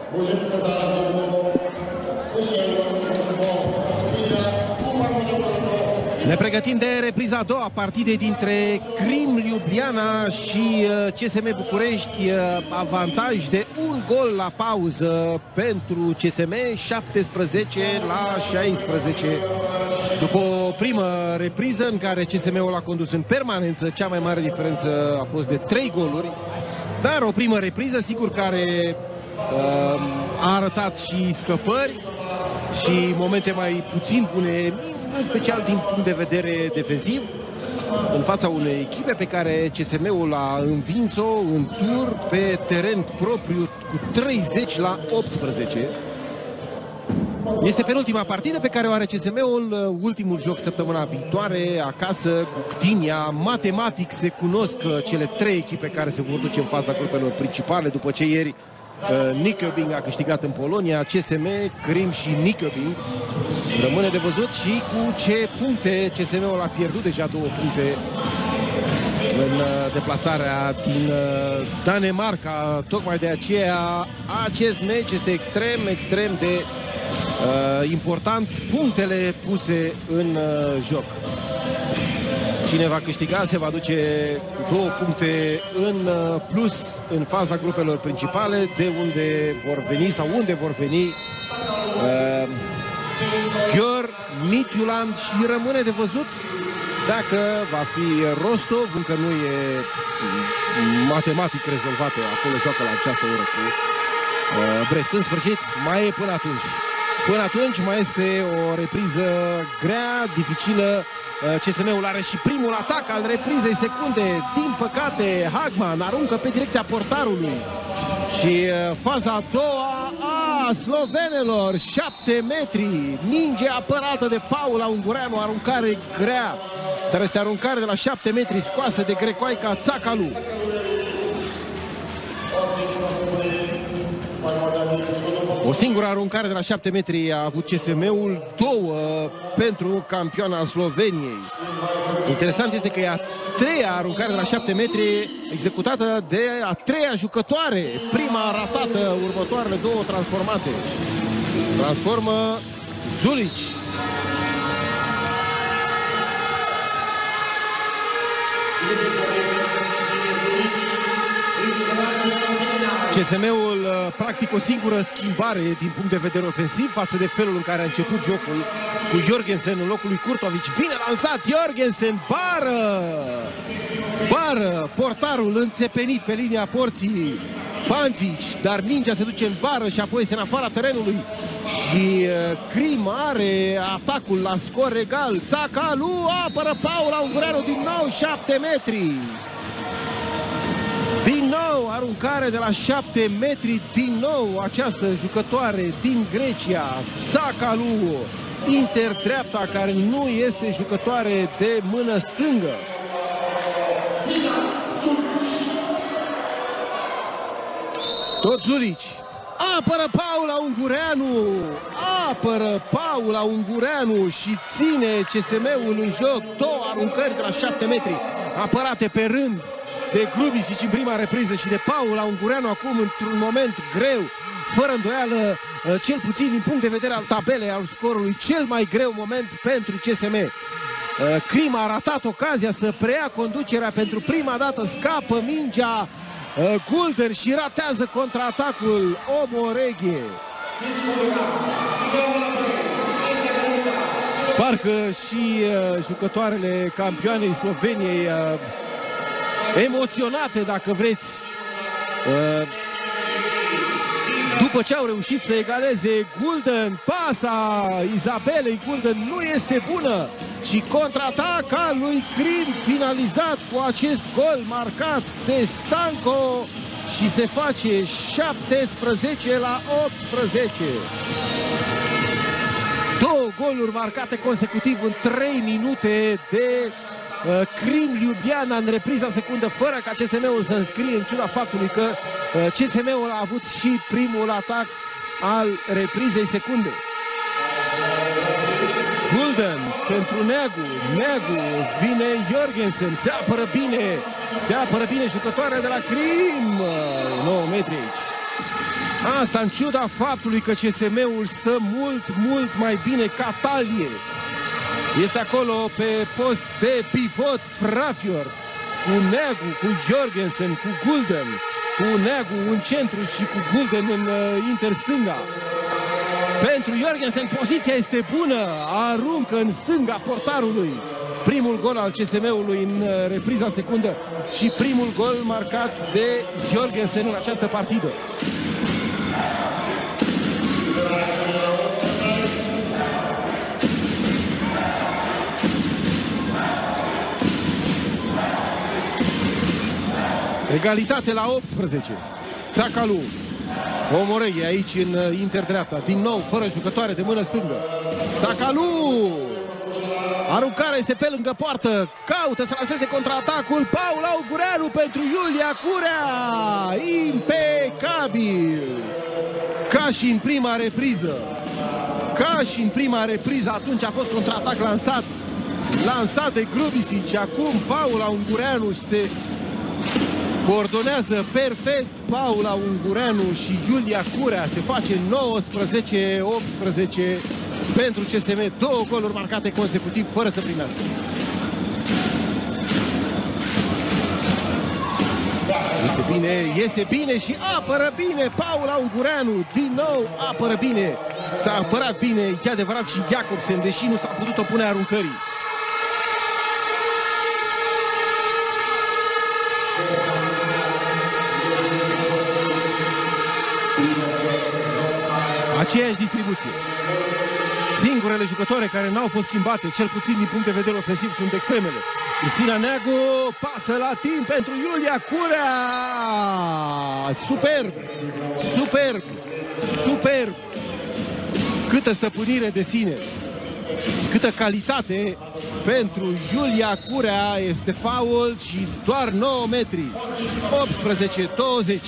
Ne pregătim de repriza a doua partidei dintre Crim Ljubljana și CSM București. Avantaj de un gol la pauză pentru CSM, 17-16. După o primă repriză în care CSM-ul a condus în permanență, cea mai mare diferență a fost de 3 goluri. Dar o primă repriză, sigur, care a arătat și scăpări și momente mai puțin bune, în special din punct de vedere defensiv, în fața unei echipe pe care CSM-ul a învins-o în tur pe teren propriu cu 30-18. Este penultima partidă pe care o are CSM-ul, ultimul joc săptămâna viitoare, acasă cu Gdynia. Matematic se cunosc cele 3 echipe care se vor duce în faza grupelor principale, după ce ieri Nyköping a câștigat în Polonia, CSM, Crim și Nyköping. Rămâne de văzut și cu ce puncte CSM-ul a pierdut deja 2 puncte în deplasarea din Danemarca. Tocmai de aceea acest meci este extrem de important, punctele puse în joc. Cine va câștiga se va duce cu 2 puncte în plus în faza grupelor principale, de unde vor veni sau unde vor veni Győr, Midtjylland și rămâne de văzut dacă va fi Rostov, încă nu e matematic rezolvată, acolo joacă la această oră cu Brest. În sfârșit, mai e până atunci. Până atunci mai este o repriză grea, dificilă. CSM-ul are și primul atac al reprizei secunde. Din păcate, Hagman aruncă pe direcția portarului. Și faza a doua a slovenelor, 7 metri. Minge apărată de Paula Ungureanu, aruncare grea. Dar este aruncare de la 7 metri scoasă de grecoaica Țacalu. O singură aruncare de la 7 metri a avut CSM-ul, 2 pentru campioana Sloveniei. Interesant este că e a 3-a aruncare de la 7 metri executată de a 3-a jucătoare. Prima ratată, următoarele 2 transformate. Transformă Zulic. CSM-ul practic o singură schimbare din punct de vedere ofensiv față de felul în care a început jocul, cu Jorgensen în locul lui Kurtovic. Bine lansat Jorgensen, bară portarul înțepenit pe linia porții Pancic, dar mingea se duce în bară și apoi este în afara terenului. Și Crim are atacul la scor egal. Țacalu apără Paula Ungureanu din nou, 7 metri. Din nou aruncare de la 7 metri, din nou această jucătoare din Grecia, Țacalu, inter-dreapta, care nu este jucătoare de mână stângă. Tot Zulic. Apără Paula Ungureanu și ține CSM-ul în joc. 2 aruncări de la 7 metri, apărate pe rând de Grubisic în prima repriză și de Paula Ungureanu acum într-un moment greu, fără îndoială, cel puțin din punct de vedere al tabelei, al scorului, cel mai greu moment pentru CSM. Crim a ratat ocazia să preia conducerea pentru prima dată, scapă mingea Gulder și ratează contraatacul Omoreghe. Parcă și jucătoarele campioanei Sloveniei emoționate, dacă vreți, după ce au reușit să egaleze. Gulden, pasa Izabelei Gulden nu este bună și contraatac al lui Crim finalizat cu acest gol marcat de Stanco și se face 17-18. 2 goluri marcate consecutiv în 3 minute de Crim Ljubljana în repriza secundă, fără ca CSM-ul să înscrie, în ciuda faptului că CSM-ul a avut și primul atac al reprizei secunde. Gulden pentru Neagu, vine Jorgensen, se apără bine jucătoarea de la Crim, 9 metri aici. Asta în ciuda faptului că CSM-ul stă mult mai bine ca talie. Este acolo pe post de pivot Frafior, cu Neagu, cu Jorgensen, cu Gulden, cu Neagu în centru și cu Gulden în interstânga. Pentru Jorgensen poziția este bună, aruncă în stânga portarului. Primul gol al CSM-ului în repriza secundă și primul gol marcat de Jorgensen în această partidă. Egalitate la 18. Țacalu. Omoreghe aici în interdreapta. Din nou, fără jucătoare de mână stângă. Țacalu. Aruncarea este pe lângă poartă. Caută să lanseze contraatacul. Paul Augureanu pentru Iulia Curea. Impecabil. Ca și în prima repriză. Ca și în prima repriză. Atunci a fost contraatac lansat. Lansat de Grubisic. Acum Paul Augureanu se coordonează perfect. Paula Ungureanu și Iulia Curea. Se face 19-18 pentru CSM. 2 goluri marcate consecutiv fără să primească. Iese bine și apără bine Paula Ungureanu. Din nou apără bine. S-a apărat bine, e adevărat, și Jacobsen, deși nu s-a putut opune aruncării. Aceeași distribuție. Singurele jucătoare care n-au fost schimbate, cel puțin din punct de vedere ofensiv, sunt extremele. Cristina Neagu pasă la timp pentru Iulia Curea. Superb! Superb! Superb! Câtă stăpânire de sine! Câtă calitate pentru Iulia Curea. Este faul și doar 9 metri. 18-20.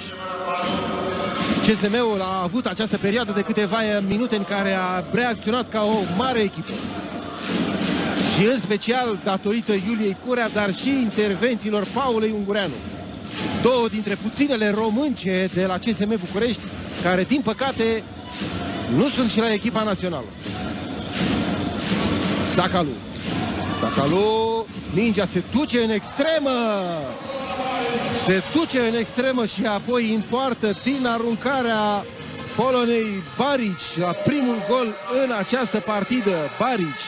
CSM-ul a avut această perioadă de câteva minute în care a reacționat ca o mare echipă. Și în special datorită Iuliei Curea, dar și intervențiilor Paulei Ungureanu. 2 dintre puținele românce de la CSM București, care din păcate nu sunt și la echipa națională. Țacalu. Țacalu, mingea se duce în extremă. Se duce în extremă și apoi în poartă din aruncarea Polonei Barici la primul gol în această partidă. Barici.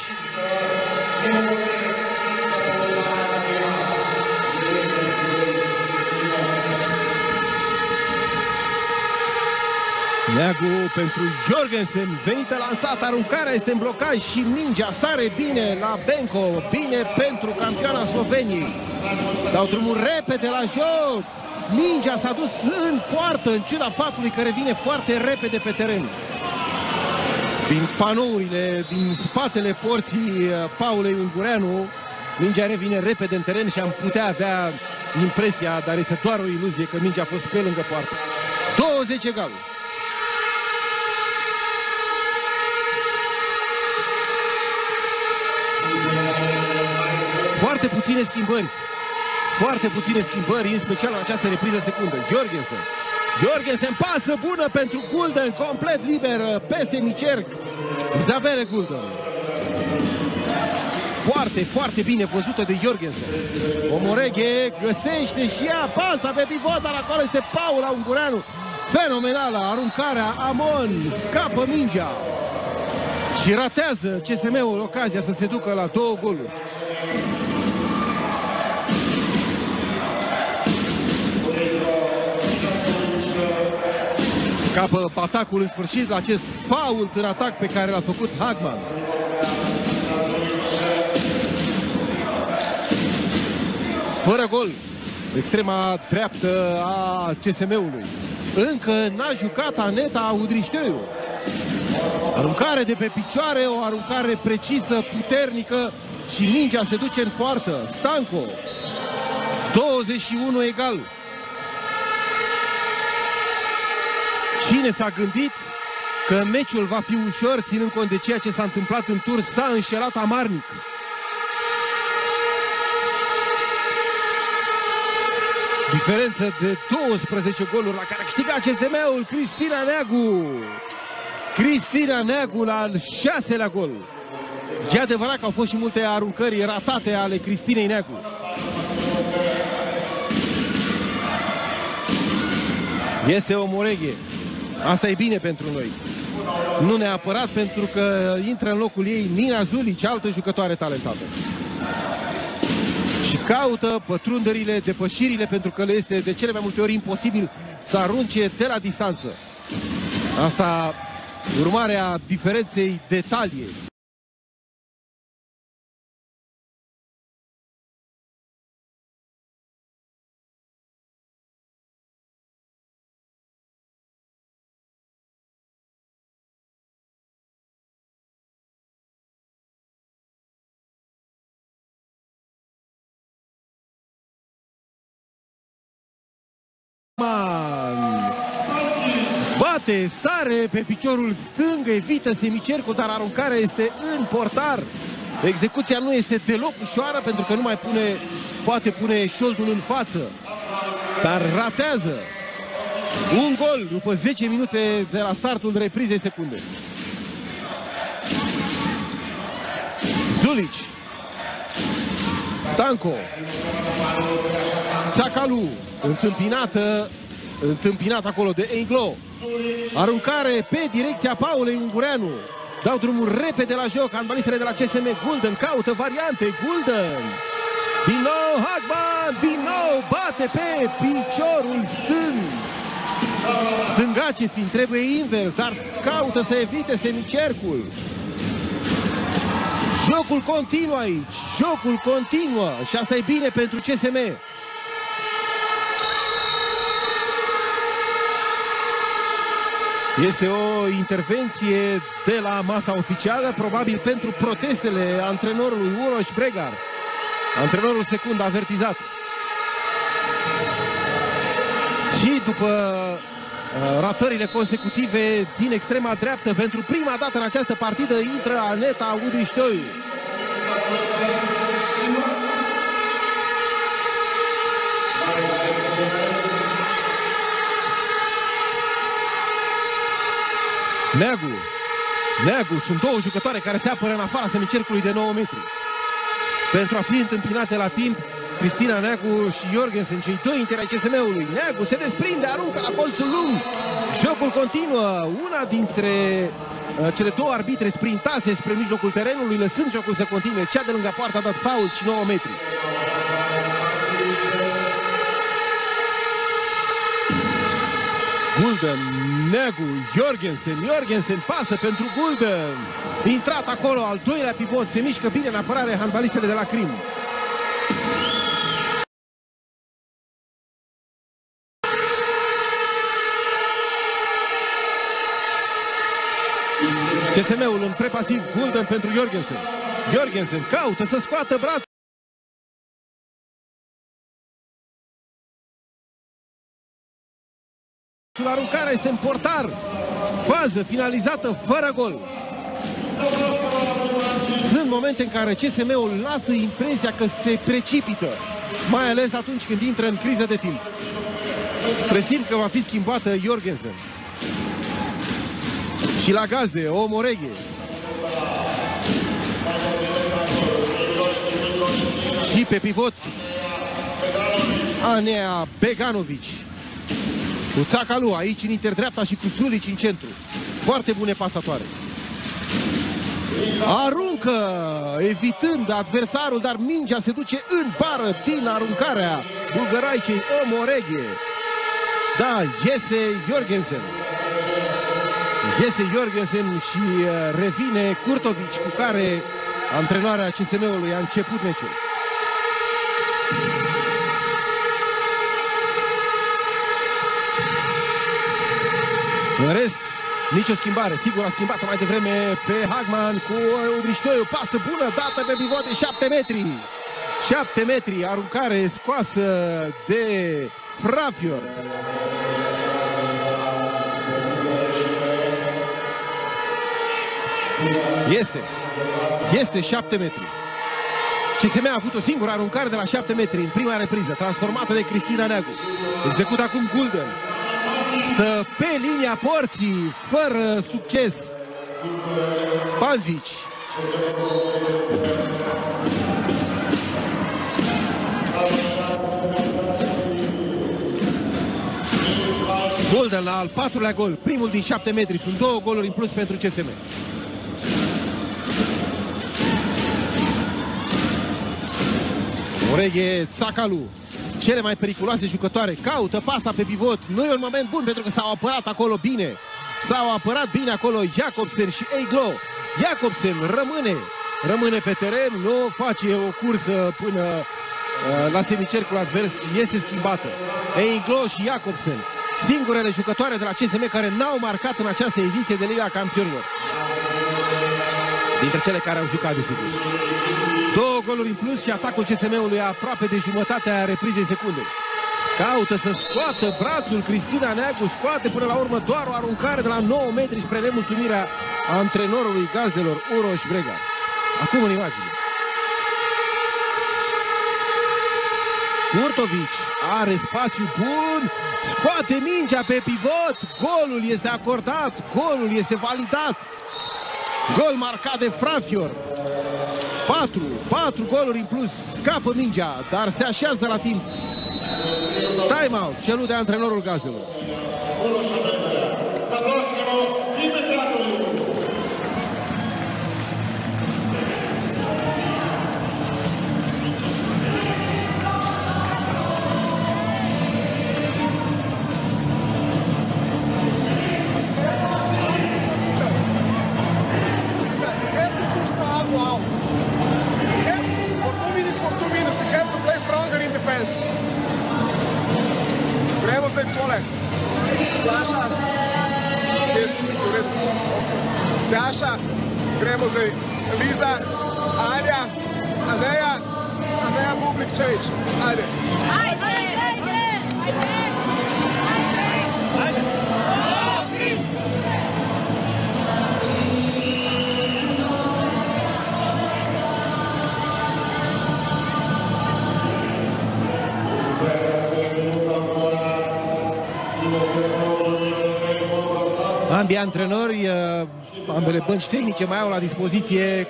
Neagu pentru Jorgensen, venită lansat, aruncarea este în blocaj și mingea sare bine la Benko, bine pentru campioana Sloveniei. Dau drumul repede la joc, mingea s-a dus în poartă, în ciuda faptului că revine foarte repede pe teren. Din panourile din spatele porții Paulei Ungureanu, mingea revine repede în teren și am putea avea impresia, dar este doar o iluzie, că mingea a fost pe lângă poartă. 20 egaluri. Foarte puține schimbări. Foarte puține schimbări, în special în această repriză secundă. Jorgensen. Jorgensen, pasă bună pentru Gulden, complet liber pe semicerc. Isabelle Gulden. Foarte bine văzută de Jorgensen. Omoreghe găsește și ea pasa pe pivot, dar acolo este Paula Ungureanu. Fenomenală aruncarea, Amon, scapă mingea. Și ratează CSM-ul ocazia să se ducă la 2 goluri. Scapă atacul în sfârșit la acest fault în atac pe care l-a făcut Hagman. Fără gol. Extrema dreaptă a CSM-ului. Încă n-a jucat Aneta Udrișteiu. Aruncare de pe picioare, o aruncare precisă, puternică și mingea se duce în poartă. Stanco. 21 egal. Cine s-a gândit că meciul va fi ușor, ținând cont de ceea ce s-a întâmplat în tur, s-a înșelat amarnic. Diferență de 12 goluri la care a câștigat CSM-ul. Cristina Neagu. Cristina Neagu la al 6-lea gol. E adevărat că au fost și multe aruncări ratate ale Cristinei Neagu. Iese Omoreghe. Asta e bine pentru noi. Nu neapărat, pentru că intră în locul ei Nina Zulici, altă jucătoare talentată. Și caută pătrunderile, depășirile, pentru că le este de cele mai multe ori imposibil să arunce de la distanță. Asta urmarea diferenței de talie. Bate, sare pe piciorul stâng, evită semicercul, dar aruncarea este în portar. Execuția nu este deloc ușoară, pentru că nu mai poate pune șoldul în față, dar ratează. Un gol după 10 minute de la startul reprizei secunde. Zulici, Stanco, Țacalu, întâmpinat acolo de Englo. Aruncare pe direcția Paulei Ungureanu. Dau drumul repede la joc handbalistele de la CSM. Gulden caută variante. Gulden. Din nou Hagman. Din nou bate pe piciorul stâng. Stângace fiind, trebuie invers, dar caută să evite semicercul. Jocul continuă aici. Jocul continuă și asta e bine pentru CSM. Este o intervenție de la masa oficială, probabil pentru protestele antrenorului Uroș Bregar. Antrenorul secund avertizat. Și după ratările consecutive din extrema dreaptă, pentru prima dată în această partidă intră Aneta Udriștoiu. Neagu, sunt două jucătoare care se apără în afara semicercului de 9 metri. Pentru a fi întâmpinate la timp, Cristina Neagu și Jorgensen, cei doi interi ai CSM-ului. Neagu se desprinde, aruncă la colțul lung. Jocul continuă. Una dintre cele două arbitre sprintase spre mijlocul terenului, lăsând jocul să continue. Cea de lângă poartă a dat faul și 9 metri. Gulden, Neagu, Jorgensen pasă pentru Gulden. Intrat acolo, al doilea pivot, se mișcă bine în apărare handbalistele de la Crim. CSM-ul în prepasiv, Gulden pentru Jorgensen. Jorgensen caută să scoată brațul. Aruncarea este în portar. Fază finalizată fără gol. Sunt momente în care CSM-ul lasă impresia că se precipită, mai ales atunci când intră în criză de timp. Presimt că va fi schimbată Jorgensen. Și la gazde, Omoreghe. Și pe pivot, Anea Beganovici. Cu Țacalu aici în interdreapta și cu Zulici în centru. Foarte bune pasatoare. Aruncă, evitând adversarul, dar mingea se duce în bară din aruncarea bulgăraicei Omoreghe. Da, iese Jorgensen. Iese Jorgensen și revine Curtovici, cu care antrenarea CSM-ului a început meciul. În rest, nicio schimbare. Sigur, a schimbat-o mai devreme pe Hagman cu Udriștoiu. Pasă bună, dată pe pivot de 7 metri. 7 metri, aruncare scoasă de Frafjord. Este 7 metri. CSM a avut o singură aruncare de la 7 metri în prima repriză, transformată de Cristina Neagu. Execută acum Gulden. Stă pe linia porții, fără succes. Panzic. Gulden la al 4-lea gol, primul din 7 metri. Sunt 2 goluri în plus pentru CSM. Oreghe Țacalu, cele mai periculoase jucătoare, caută pasa pe pivot. Nu e un moment bun pentru că s-au apărat acolo bine. S-au apărat bine acolo Jacobsen și Eiglo. Jacobsen rămâne pe teren, nu face o cursă până la semicercul advers și este schimbată. Eiglo și Jacobsen, singurele jucătoare de la CSM care n-au marcat în această ediție de Liga Campionilor. Dintre cele care au jucat, desigur. 2 goluri în plus și atacul CSM-ului aproape de jumătatea reprizei secundei. Caută să scoată brațul Cristina Neagu, scoate până la urmă doar o aruncare de la 9 metri spre nemulțumirea antrenorului gazdelor, Uroș Brega. Acum în imagine. Urtovici are spațiu bun, scoate mingea pe pivot, golul este acordat, golul este validat. Gol marcat de Frafior. 4 goluri în plus, scapă mingea, dar se așează la timp. Time-out, cerut de antrenorul gazdelor. Teaša, gremo zdaj, Liza, Anja, Aneja Bublik-Čević, ajde. Ambii antrenori, ambele bănci tehnice mai au la dispoziție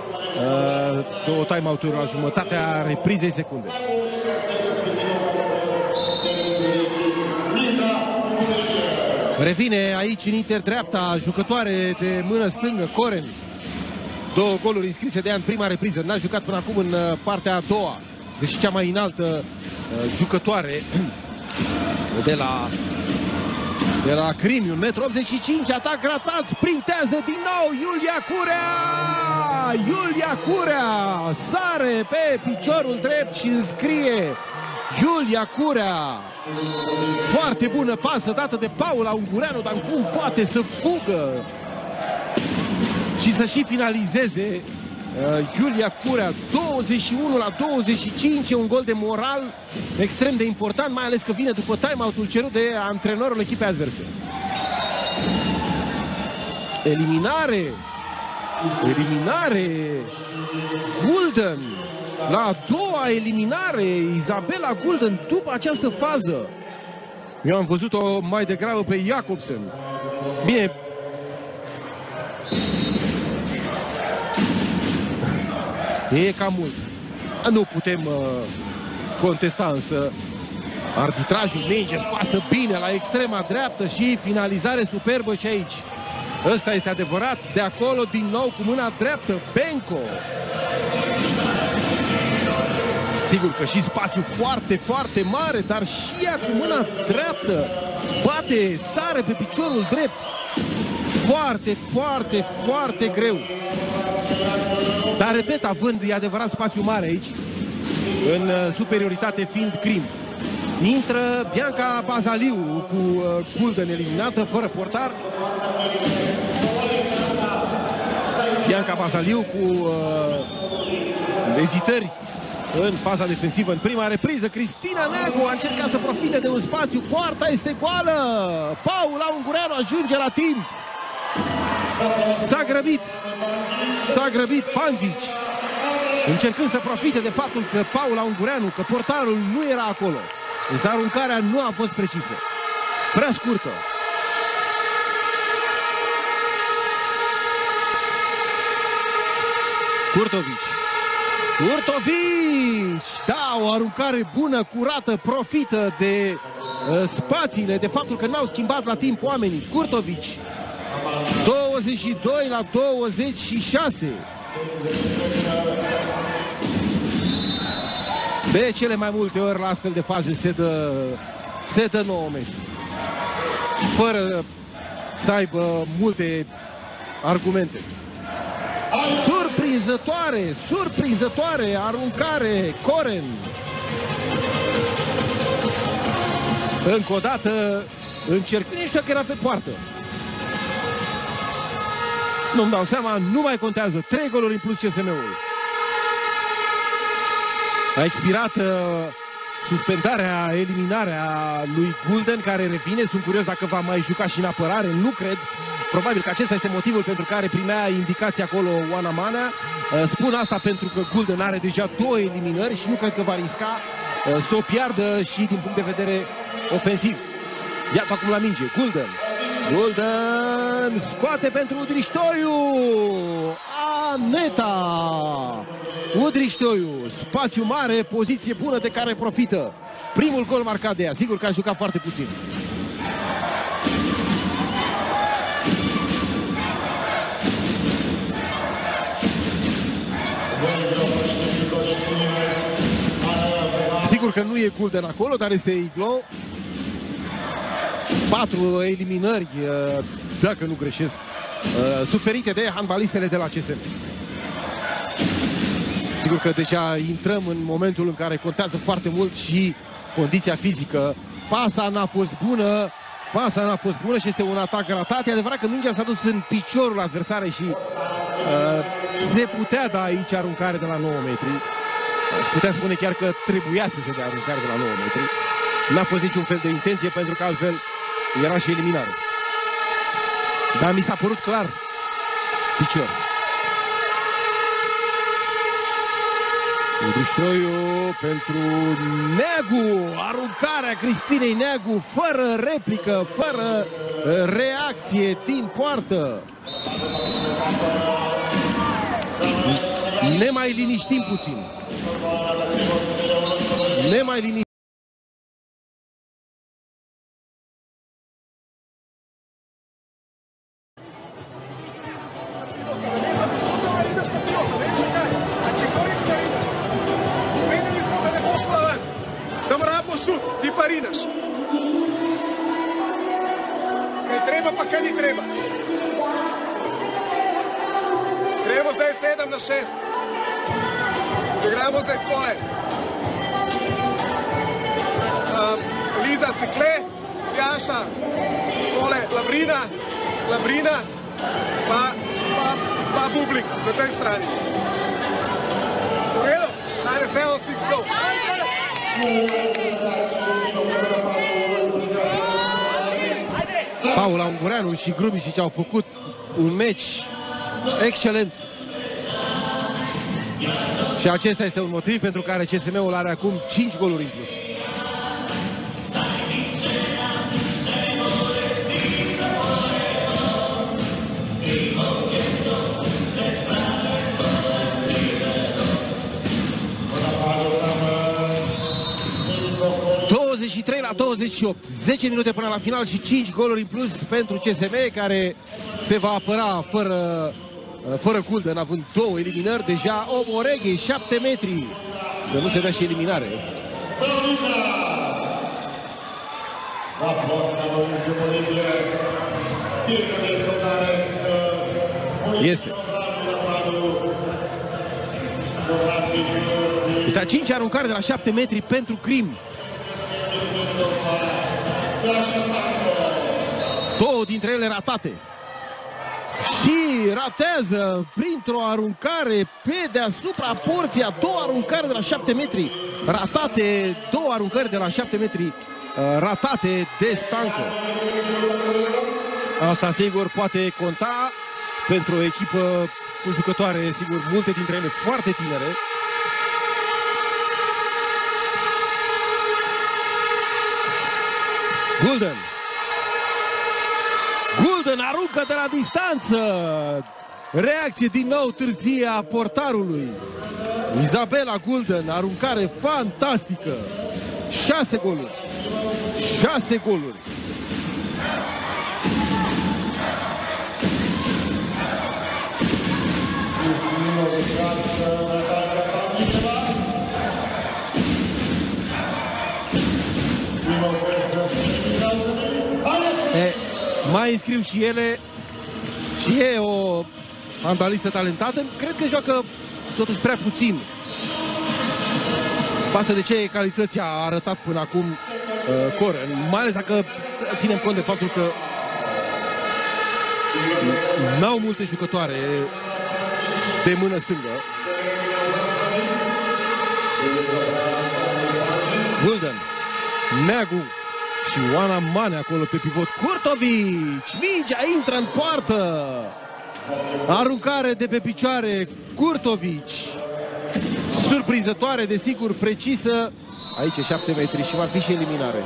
2 time-out-uri la jumătatea reprizei secunde. Revine aici în inter dreapta, jucătoare de mână stângă, Coren. 2 goluri înscrise de ea în prima repriză. N-a jucat până acum în partea a doua. Deci cea mai înaltă jucătoare de la Crimi, 1,85 m, atac ratat, sprintează din nou Iulia Curea, sare pe piciorul drept și înscrie Iulia Curea. Foarte bună pasă dată de Paula Ungureanu, dar cum poate să fugă și să și finalizeze Iulia Curea. 21-25, un gol de moral extrem de important, mai ales că vine după time-out-ul cerut de antrenorul echipei adverse. Eliminare Gulden, la a doua eliminare Izabela Gulden după această fază. Eu am văzut-o mai degrabă pe Jacobsen. Bine, e cam mult. Nu putem contesta însă arbitrajul. Minge scoasă bine la extrema dreaptă și finalizare superbă și aici. Ăsta este adevărat. De acolo din nou cu mâna dreaptă Benco. Sigur că și spațiu foarte, foarte mare, dar și ea cu mâna dreaptă bate, sare pe piciorul drept. Foarte, foarte, foarte greu. Dar, repet, având, e adevărat, spațiu mare aici, în superioritate fiind Crim. Intră Bianca Bazaliu cu Gulden eliminată, fără portar. Bianca Bazaliu cu ezitări în faza defensivă în prima repriză. Cristina Neagu a încercat să profite de un spațiu. Poarta este goală. Paula Ungureanu ajunge la timp. S-a grăbit Panzic. încercând să profite de faptul că Paula Ungureanu, că portarul nu era acolo. Însă aruncarea nu a fost precisă. Prea scurtă. Curtovici. Da, o aruncare bună, curată, profită de spațiile, de faptul că n-au schimbat la timp oamenii. Curtovici. 22-26. De cele mai multe ori la astfel de faze se dă 9 metri. Fără să aibă multe argumente. Surprinzătoare aruncare, Coren. Încă o dată încerc, nu știu că era pe poartă. Nu-mi dau seama, nu mai contează. 3 goluri în plus CSM-ul. A expirat suspendarea, eliminarea lui Gulden, care revine. Sunt curios dacă va mai juca și în apărare. Nu cred. Probabil că acesta este motivul pentru care primea indicații acolo Oana Manea. Spun asta pentru că Gulden are deja 2 eliminări și nu cred că va risca să o piardă și din punct de vedere ofensiv. Iată acum la minge. Gulden scoate pentru Udriștoiu. Aneta Udriștoiu. Spațiu mare, poziție bună de care profită. Primul gol marcat de ea. Sigur că a jucat foarte puțin. Sigur că nu e Gulden acolo, dar este Iglo. 4 eliminări, dacă nu greșesc, suferite de handbalistele de la CSM. Sigur că deja intrăm în momentul în care contează foarte mult și condiția fizică. Pasa n-a fost bună și este un atac ratat. E adevărat că mingea s-a dus în piciorul adversarei și se putea da aici aruncare de la 9 metri. Putea spune chiar că trebuia să se dea aruncare de la 9 metri. N-a fost niciun fel de intenție, pentru că altfel era și eliminare. Dar mi s-a părut clar picior. Udriștoiu pentru Neagu. Aruncarea Cristinei Neagu fără replică, fără reacție din poartă. Ne mai liniștim puțin. Ti parinaš. Kaj treba, pa kaj ni treba. Gremo zdaj 7-6. Igramo zdaj tvoje. Liza Sikle, Tjaša, tole Lavrina, pa Bublik na tej strani. Evo, zdaj je 7-6 gol. Paula Ungureanu și Grubisic au făcut un meci excelent. Și acesta este un motiv pentru care CSM-ul are acum 5 goluri în plus. La 28, 10 minute până la final și 5 goluri în plus pentru CSM, care se va apăra fără Gulden, având 2 eliminări. Deja Omoreghe, 7 metri, să nu se dea și eliminare. Este a 5-a aruncare de la 7 metri pentru Crim. 2 dintre ele ratate. Și ratează printr-o aruncare pe deasupra porții, a 2 aruncări de la 7 metri ratate, 2 aruncări de la 7 metri ratate de Stanco. Asta sigur poate conta pentru o echipă cu jucătoare, sigur, multe dintre ele foarte tinere. Gulden aruncă de la distanță. Reacție din nou târzie a portarului. Isabella Gulden, aruncare fantastică. 6 goluri. 6 goluri. Mai înscriu și ele. Și e o handbalistă talentată. Cred că joacă totuși prea puțin față de ce calități a arătat până acum Coren. Mai ales dacă ținem cont de faptul că n-au multe jucătoare de mână stângă. Gulden, Neagu și Oana Mane acolo pe pivot. Kurtovic, mingea intră în poartă. Aruncare de pe picioare, Kurtovic. Surprinzătoare, desigur, precisă. Aici 7 metri și va fi și eliminare.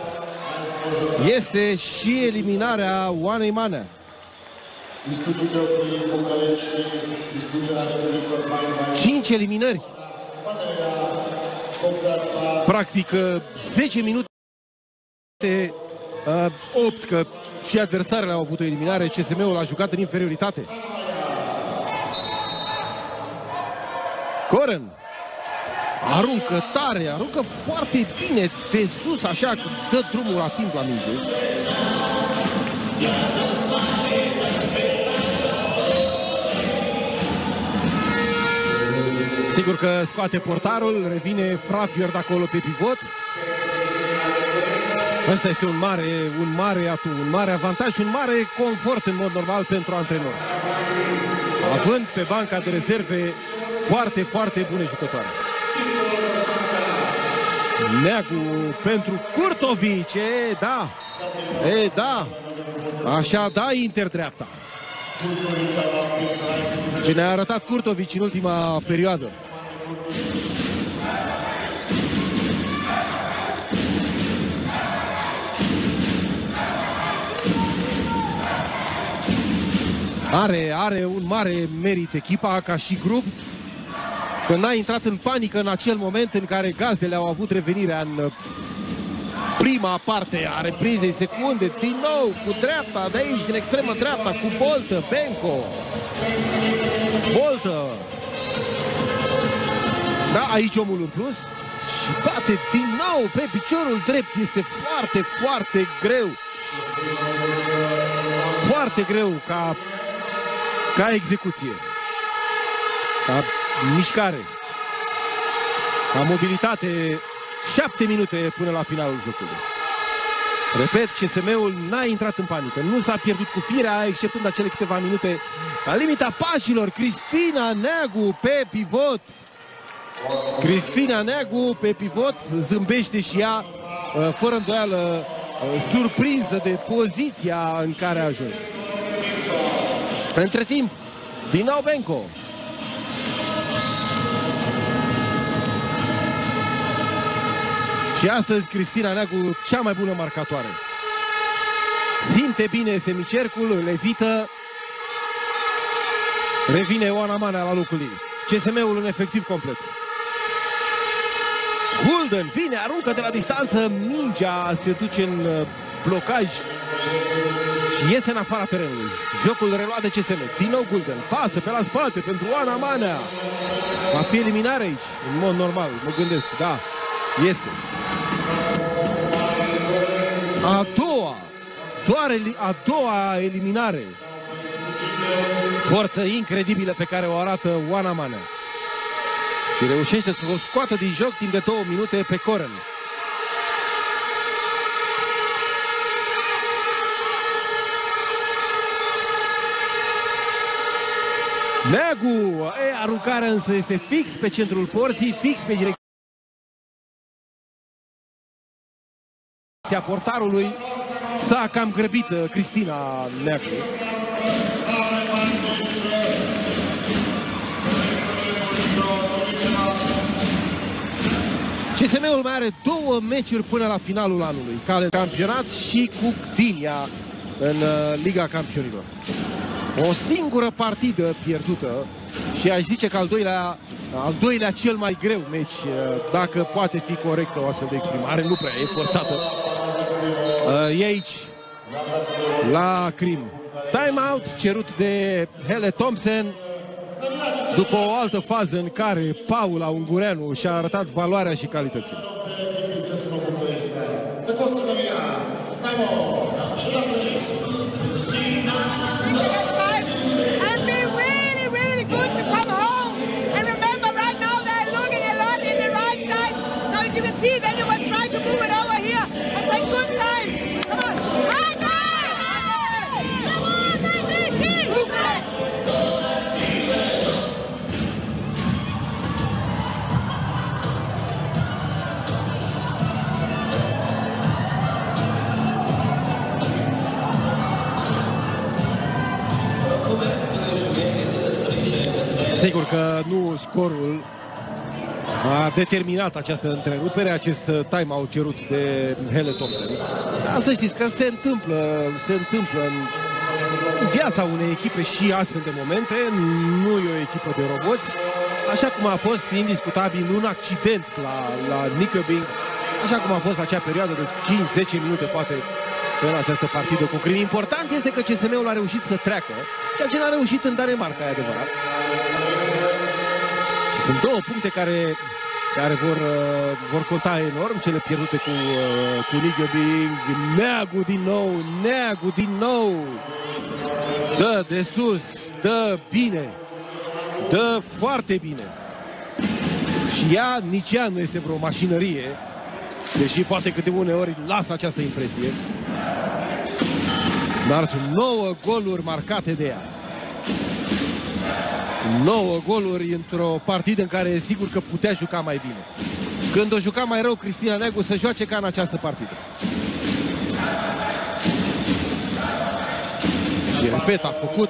Este și eliminarea Oanei Manea. Cinci eliminări. Practic 10 minute 8, că și adversarele au avut o eliminare. CSM-ul a jucat în inferioritate. Coren aruncă tare, aruncă foarte bine de sus, așa, dă drumul la timp la minge. Sigur că scoate portarul, revine Frafior de acolo pe pivot. Ăsta este un mare atu, un mare avantaj, un mare confort în mod normal pentru antrenor. Având pe banca de rezerve foarte, foarte bune jucătoare. Neagu pentru Kurtovic, da, așa da Inter dreapta. Ce ne-a arătat Kurtovic în ultima perioadă. Are un mare merit echipa ca și grup, că n-a intrat în panică în acel moment în care gazdele au avut revenirea în prima parte a reprizei secunde. Din nou cu dreapta, de aici, din extremă dreapta, cu Boltă, Benco. Boltă. Da, aici omul în plus. Și bate din nou pe piciorul drept. Este foarte, foarte greu. Foarte greu ca execuție. Ca mișcare. Ca mobilitate. 7 minute până la finalul jocului. Repet, CSM-ul n-a intrat în panică. Nu s-a pierdut cu firea, exceptând acele câteva minute la limita pașilor. Cristina Neagu pe pivot. Cristina Neagu pe pivot. Zâmbește și ea, fără îndoială, surprinsă de poziția în care a ajuns. Între timp, din nou Benco. Și astăzi Cristina Neagu, cea mai bună marcatoare. Simte bine semicercul, îl evită. Revine Oana Manea la locul ei. CSM-ul în efectiv complet. Gulden vine, aruncă de la distanță. Mingea se duce în blocaj și iese în afara terenului. Jocul reluat de CSM. Din nou Gulden. Pasă pe la spate pentru Oana Manea. Va fi eliminare aici. În mod normal, mă gândesc. Da, este. A doua eliminare. Forță incredibilă pe care o arată Oana Manea. Și reușește să o scoată din joc timp de 2 minute pe Coren. Neagu! Aruncarea însă este fix pe centrul porții, fix pe direcția portarului. S-a cam grăbit Cristina Neagu. CSM-ul mai are 2 meciuri până la finalul anului, care campionat și cu Gdynia în Liga Campionilor. O singură partidă pierdută și aș zice că al doilea cel mai greu meci, dacă poate fi corectă o astfel de exprimare, nu prea e forțată. E aici, la Crim. Time-out cerut de Hele Thompson după o altă fază în care Paula Ungureanu și-a arătat valoarea și calitățile. Sigur că nu scorul a determinat această întrerupere, acest time-out cerut de Hele Thompson. Dar să știți că se întâmplă în viața unei echipe și astfel de momente. Nu e o echipă de roboți, așa cum a fost indiscutabil un accident la Nyköping, așa cum a fost acea perioadă de 5-10 minute poate în această partidă cu Crim. Important este că CSM-ul a reușit să treacă, ceea ce n-a reușit în Danemarca, e adevărat. Și sunt 2 puncte care vor conta enorm, cele pierdute cu Nyköping. Neagu din nou. Dă de sus, dă bine, dă foarte bine. Și nici ea nu este vreo mașinărie, deși poate câte uneori lasă această impresie. Dar sunt 9 goluri marcate de ea. 9 goluri într-o partidă în care sigur că putea juca mai bine. Când o juca mai rău Cristina Neagu, să joace ca în această partidă. Și repet, a făcut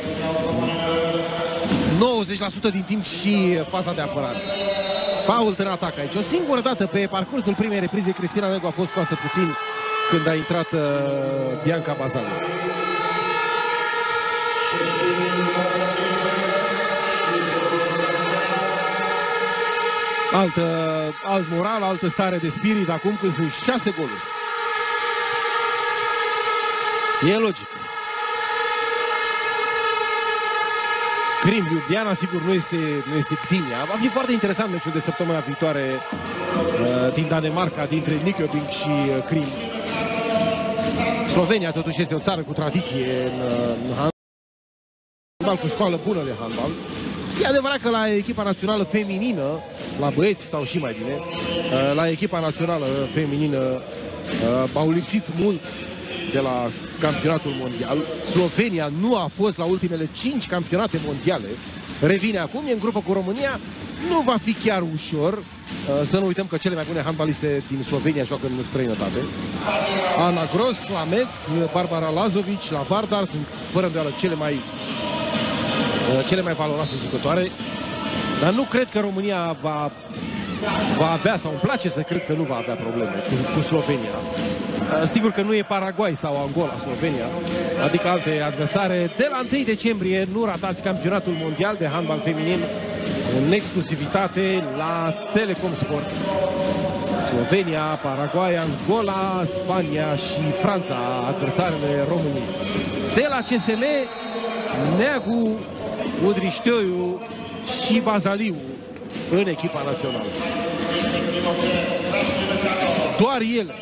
90% din timp și faza de apărare. Fault în atac aici. O singură dată pe parcursul primei reprize Cristina Neagu a fost scoasă puțin când a intrat Bianca Bazaliu. Alt moral, altă stare de spirit acum când sunt 6 goluri. E logic. Crim Ljubljana, sigur, nu este Gdynia. Va fi foarte interesant meciul de săptămâna viitoare din Danemarca, dintre Nyköping și Crim. Slovenia totuși este o țară cu tradiție în handbal, cu școală bună de handbal. E adevărat că la echipa națională feminină, la băieți stau și mai bine, la echipa națională feminină au lipsit mult de la campionatul mondial. Slovenia nu a fost la ultimele 5 campionate mondiale. Revine acum, e în grupă cu România. Nu va fi chiar ușor. Să nu uităm că cele mai bune handbaliste din Slovenia joacă în străinătate. Ana Gros la Metz, Barbara Lazovic la Vardar sunt fără îndoială cele mai valoroase jucătoare. Dar nu cred că România va avea, sau îmi place să cred că nu va avea probleme cu Slovenia. Sigur că nu e Paraguay sau Angola, Slovenia, adică alte adversare. De la 1 decembrie nu ratați campionatul mondial de handbal feminin în exclusivitate la Telecom Sport. Slovenia, Paraguay, Angola, Spania și Franța, adversarele României. De la CSM, Neagu, Udriștioiu și Bazaliu în echipa națională. Doar ele.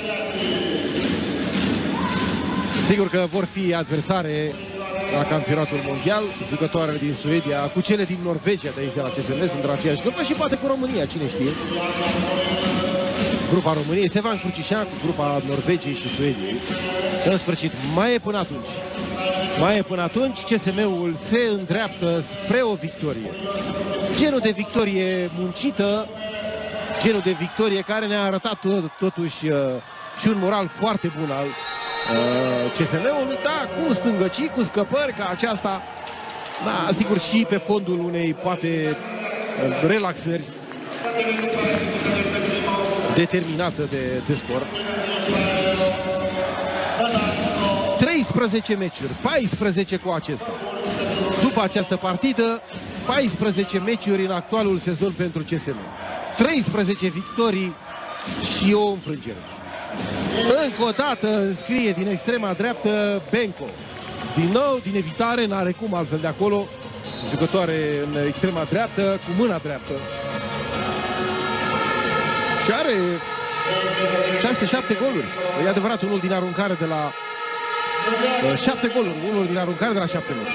Sigur că vor fi adversare la campionatul mondial, jucătoarele din Suedia cu cele din Norvegia de aici de la CSM, sunt în aceeași grupă și poate cu România, cine știe. Grupa României se va încrucișa cu grupa Norvegiei și Suediei. În sfârșit, mai e până atunci. Mai e până atunci, CSM-ul se îndreaptă spre o victorie. Genul de victorie muncită, genul de victorie care ne-a arătat totuși și un moral foarte bun al CSM-ului, da, cu stângăcii, cu scăpări ca aceasta, da, sigur și pe fondul unei poate relaxări. determinată de scor. 13 meciuri, 14 cu acesta. După această partidă, 14 meciuri în actualul sezon pentru CSM. 13 victorii și o înfrângere. Încă o dată înscrie din extrema dreaptă Benko. Din nou, din evitare, n-are cum altfel de acolo. Jucătoare în extrema dreaptă, cu mâna dreaptă. Și are 6-7 goluri. E adevărat, unul din aruncare de la 7 goluri, unul din aruncare de la 7 meci.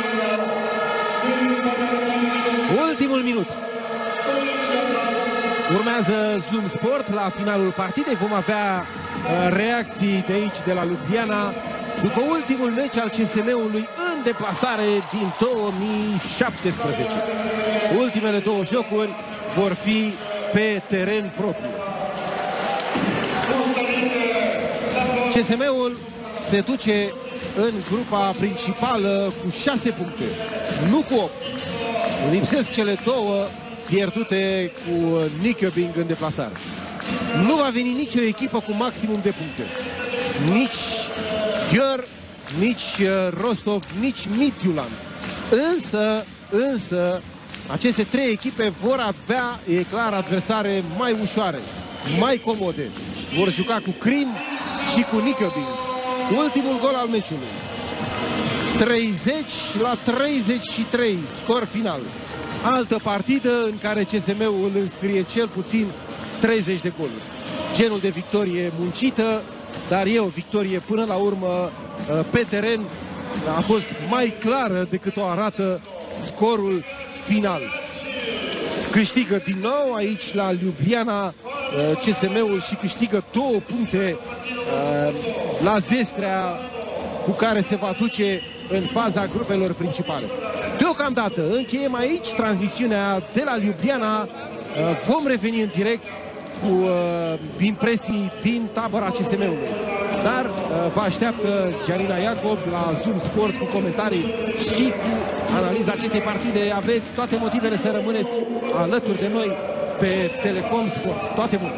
Ultimul minut. Urmează Zoom Sport la finalul partidei. Vom avea reacții de aici, de la Ljubljana, după ultimul meci al CSM-ului în deplasare din 2017. Ultimele două jocuri vor fi pe teren propriu. CSM-ul se duce în grupa principală cu 6 puncte, nu cu 8. Lipsesc cele două pierdute cu Nyköping în deplasare. Nu va veni nicio echipă cu maximum de puncte. Nici Győr, nici Rostov, nici Midtjylland. Însă, aceste trei echipe vor avea, e clar, adversare mai ușoare, mai comode. Vor juca cu Krim și cu Nyköping. Ultimul gol al meciului. 30-33, scor final. Altă partidă în care CSM-ul înscrie cel puțin 30 de goluri. Genul de victorie muncită, dar e o victorie până la urmă pe teren. A fost mai clară decât o arată scorul final. Câștigă din nou aici la Ljubljana CSM-ul și câștigă 2 puncte la zestrea cu care se va duce în faza grupelor principale. Deocamdată încheiem aici transmisiunea de la Ljubljana. Vom reveni în direct cu impresii din tabăra CSM-ului. Dar vă așteaptă Gianina Iacob la Zoom Sport cu comentarii și cu analiza acestei partide. Aveți toate motivele să rămâneți alături de noi pe Telecom Sport. Toate bune!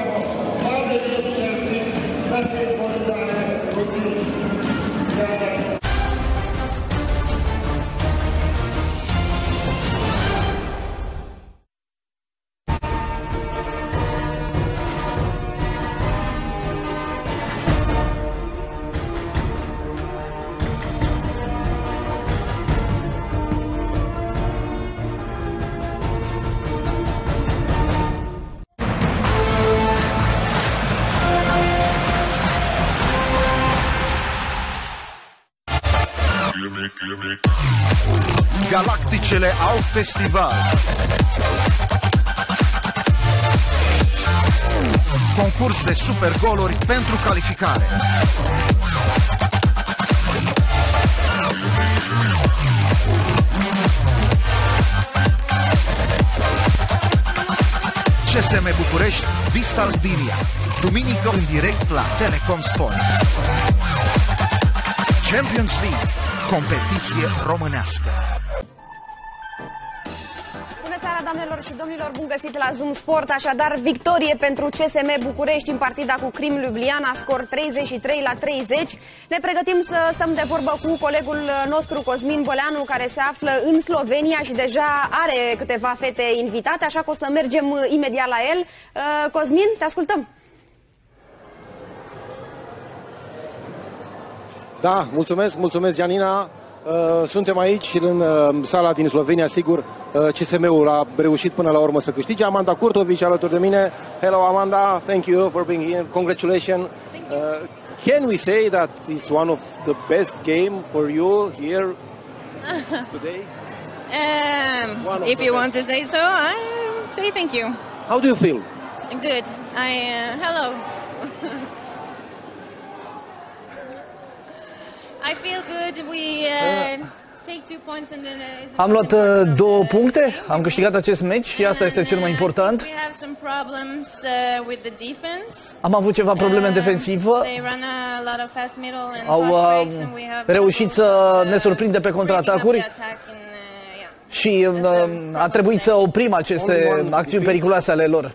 Galacticele au festival. Concurs de super goluri pentru calificare. CSM București, Vista Gdynia. Duminică în direct la Telecom Sport. Champions League, competiție românească. Bună seara, doamnelor și domnilor, bun găsit la Zoom Sport. Așadar, victorie pentru CSM București în partida cu Krim Ljubljana, scor 33-30. Ne pregătim să stăm de vorbă cu colegul nostru Cosmin Băleanu, care se află în Slovenia și deja are câteva fete invitate, așa că o să mergem imediat la el. Cosmin, te ascultăm. Da, mulțumesc Gianina. Suntem aici în sala din Slovenia, sigur. CSM-ul a reușit până la urmă să câștige. Amanda Kurtovic alături de mine. Hello Amanda, thank you for being here. Congratulations. Can we say that it's one of the best game for you here today? If you want to say so, I say thank you. How do you feel? Good. Hello. I feel good. We take 2 points and then am luat 2 puncte, am câștigat acest meci și asta este cel mai important. We have some problems with the defense. Am avut ceva probleme în defensivă. They run a lot of fast middle and Au fast breaks and we have reușit să ne surprinde pe contraatacuri și a trebuit să oprim aceste acțiuni periculoase ale lor.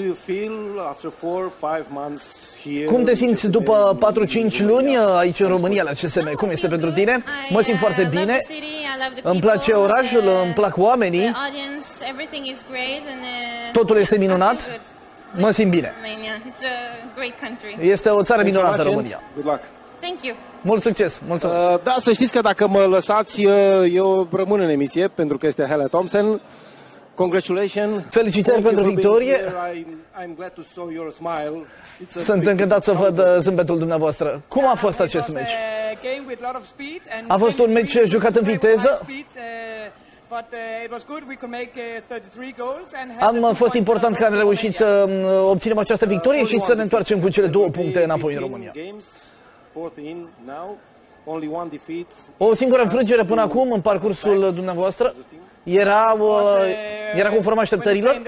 Cum te simți după 4-5 luni aici în România la CSM? Cum este pentru tine? Mă simt foarte bine. Îmi place orașul, îmi plac oamenii. Totul este minunat. Mă simt bine. Este o țară minunată, România. Mult succes! Mulțumesc! Da, să știți că dacă mă lăsați, eu rămân în emisie, pentru că este Helle Thompson. Congratulations! Felicitări pentru victorie! Sunt încântat să văd zâmbetul dumneavoastră. Cum a fost acest meci? A fost un meci jucat în viteză. Am fost important că am reușit să obținem această victorie și să ne întoarcem cu cele 2 puncte înapoi în România. O singură înfrângere până acum în parcursul dumneavoastră era conform așteptărilor.